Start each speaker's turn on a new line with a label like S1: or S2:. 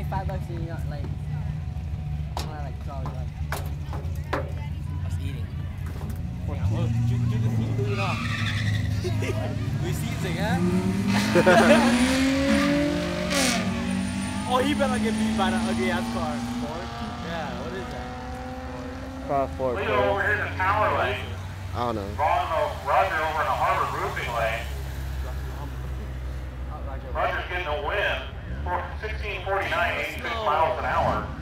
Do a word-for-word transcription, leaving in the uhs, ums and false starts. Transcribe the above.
S1: five bucks and you got like, I like twelve bucks.
S2: I was eating.
S3: Oh, do, do the seat to it off. We seizing, huh? Oh, he better get beat by that ugly ass car. Ford? Yeah, what is that?
S4: Car Ford.
S5: Leo over here in the power lane.
S4: I don't know.
S5: Ron, Roger over in the Harvard roofing lane. Roger's getting a win for sixteen forty-nine, eighty-six miles an hour.